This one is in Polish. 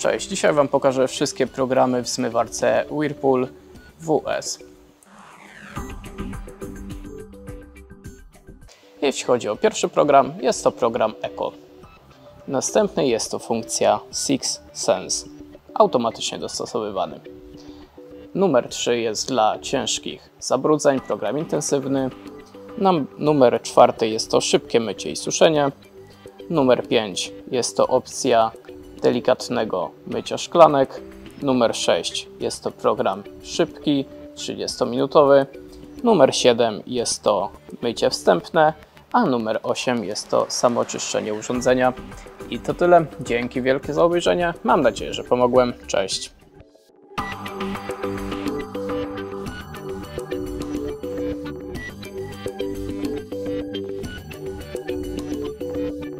Cześć, dzisiaj Wam pokażę wszystkie programy w zmywarce Whirlpool WS. Jeśli chodzi o pierwszy program, jest to program Eco. Następny jest to funkcja Sixth Sense, automatycznie dostosowywany. Numer 3 jest dla ciężkich zabrudzeń, program intensywny. Numer 4 jest to szybkie mycie i suszenie. Numer 5 jest to opcja delikatnego mycia szklanek. Numer 6 jest to program szybki, 30-minutowy. Numer 7 jest to mycie wstępne, a numer 8 jest to samoczyszczenie urządzenia. I to tyle. Dzięki wielkie za obejrzenie. Mam nadzieję, że pomogłem. Cześć!